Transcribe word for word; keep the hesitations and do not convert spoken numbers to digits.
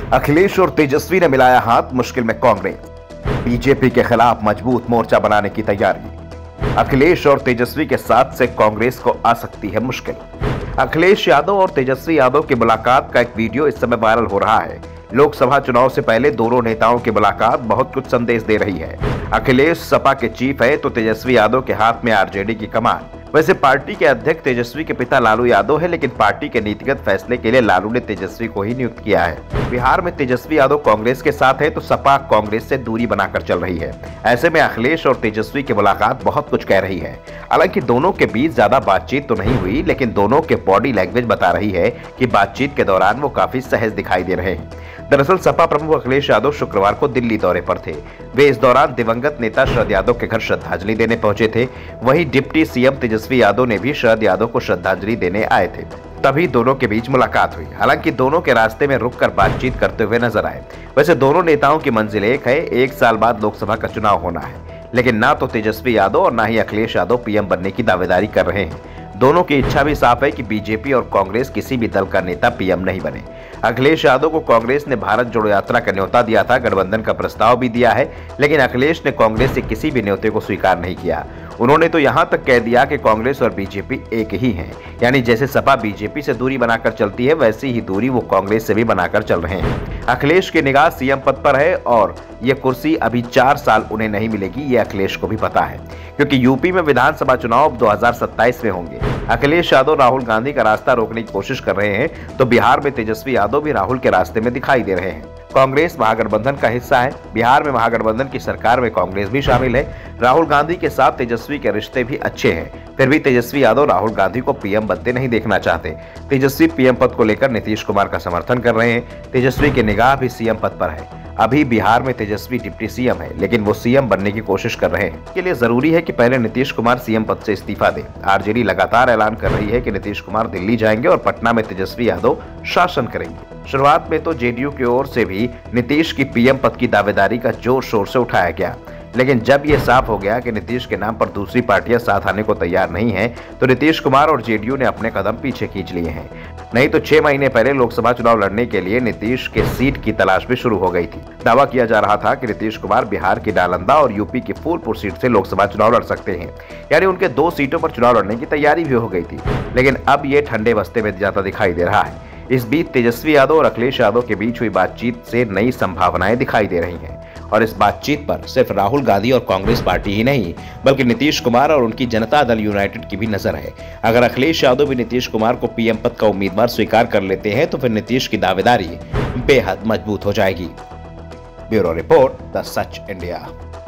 अखिलेश और तेजस्वी ने मिलाया हाथ, मुश्किल में कांग्रेस। बीजेपी के खिलाफ मजबूत मोर्चा बनाने की तैयारी। अखिलेश और तेजस्वी के साथ से कांग्रेस को आ सकती है मुश्किल। अखिलेश यादव और तेजस्वी यादव की मुलाकात का एक वीडियो इस समय वायरल हो रहा है। लोकसभा चुनाव से पहले दोनों नेताओं की मुलाकात बहुत कुछ संदेश दे रही है। अखिलेश सपा के चीफ है तो तेजस्वी यादव के हाथ में आरजेडी की कमान। वैसे पार्टी के अध्यक्ष तेजस्वी के पिता लालू यादव है, लेकिन पार्टी के नीतिगत फैसले के लिए लालू ने तेजस्वी को ही नियुक्त किया है। बिहार में तेजस्वी यादव कांग्रेस के साथ है तो सपा कांग्रेस से दूरी बनाकर चल रही है। ऐसे में अखिलेश और तेजस्वी की मुलाकात बहुत कुछ कह रही है। हालांकि दोनों के बीच ज्यादा बातचीत तो नहीं हुई, लेकिन दोनों के बॉडी लैंग्वेज बता रही है कि बातचीत के दौरान वो काफी सहज दिखाई दे रहे हैं। दरअसल सपा प्रमुख अखिलेश यादव शुक्रवार को दिल्ली दौरे पर थे। वे इस दौरान दिवंगत नेता शरद यादव के घर श्रद्धांजलि देने पहुंचे थे। वहीं डिप्टी सीएम तेजस्वी यादव ने भी शरद यादव को श्रद्धांजलि देने आए थे। तभी दोनों के बीच मुलाकात हुई। हालांकि दोनों के रास्ते में रुककर बातचीत करते हुए नजर आए। वैसे दोनों नेताओं की मंजिल एक है, एक साल बाद लोकसभा का चुनाव होना है, लेकिन ना तो तेजस्वी यादव और ना ही अखिलेश यादव पीएम बनने की दावेदारी कर रहे हैं। दोनों की इच्छा भी साफ है कि बीजेपी और कांग्रेस किसी भी दल का नेता पीएम नहीं बने। अखिलेश यादव को कांग्रेस ने भारत जोड़ो यात्रा का न्योता दिया था, गठबंधन का प्रस्ताव भी दिया है, लेकिन अखिलेश ने कांग्रेस से किसी भी न्योते को स्वीकार नहीं किया। उन्होंने तो यहां तक कह दिया कि कांग्रेस और बीजेपी एक ही हैं, यानी जैसे सपा बीजेपी से दूरी बनाकर चलती है वैसी ही दूरी वो कांग्रेस से भी बनाकर चल रहे हैं। अखिलेश की निगाह सीएम पद पर है और ये कुर्सी अभी चार साल उन्हें नहीं मिलेगी, ये अखिलेश को भी पता है, क्योंकि यूपी में विधानसभा चुनाव दो हजार सत्ताईस में होंगे। अखिलेश यादव राहुल गांधी का रास्ता रोकने की कोशिश कर रहे हैं तो बिहार में तेजस्वी यादव भी राहुल के रास्ते में दिखाई दे रहे हैं। कांग्रेस महागठबंधन का हिस्सा है। बिहार में महागठबंधन की सरकार में कांग्रेस भी शामिल है। राहुल गांधी के साथ तेजस्वी के रिश्ते भी अच्छे हैं, फिर भी तेजस्वी यादव राहुल गांधी को पीएम बनते नहीं देखना चाहते। तेजस्वी पीएम पद को लेकर नीतीश कुमार का समर्थन कर रहे हैं। तेजस्वी की निगाह भी सीएम पद पर है। अभी बिहार में तेजस्वी डिप्टी सीएम है, लेकिन वो सीएम बनने की कोशिश कर रहे हैं। इसके लिए जरूरी है कि पहले नीतीश कुमार सीएम पद से इस्तीफा दें। आरजेडी लगातार ऐलान कर रही है कि नीतीश कुमार दिल्ली जाएंगे और पटना में तेजस्वी यादव शासन करेंगे। शुरुआत में तो जेडीयू की ओर से भी नीतीश की पीएम पद की दावेदारी का जोर शोर से उठाया गया, लेकिन जब ये साफ हो गया कि नीतीश के नाम पर दूसरी पार्टियां साथ आने को तैयार नहीं हैं, तो नीतीश कुमार और जेडीयू ने अपने कदम पीछे खींच लिए हैं। नहीं तो छह महीने पहले लोकसभा चुनाव लड़ने के लिए नीतीश के सीट की तलाश भी शुरू हो गई थी। दावा किया जा रहा था कि नीतीश कुमार बिहार की नालंदा और यूपी की फूलपुर सीट से लोकसभा चुनाव लड़ सकते हैं, यानी उनके दो सीटों पर चुनाव लड़ने की तैयारी भी हो गई थी। लेकिन अब ये ठंडे बस्ते में जाता दिखाई दे रहा है। इस बीच तेजस्वी यादव और अखिलेश यादव के बीच हुई बातचीत से नई संभावनाएं दिखाई दे रही हैं और इस बातचीत पर सिर्फ राहुल गांधी और कांग्रेस पार्टी ही नहीं, बल्कि नीतीश कुमार और उनकी जनता दल यूनाइटेड की भी नजर है। अगर अखिलेश यादव भी नीतीश कुमार को पीएम पद का उम्मीदवार स्वीकार कर लेते हैं तो फिर नीतीश की दावेदारी बेहद मजबूत हो जाएगी। Bureau report, the Sach India.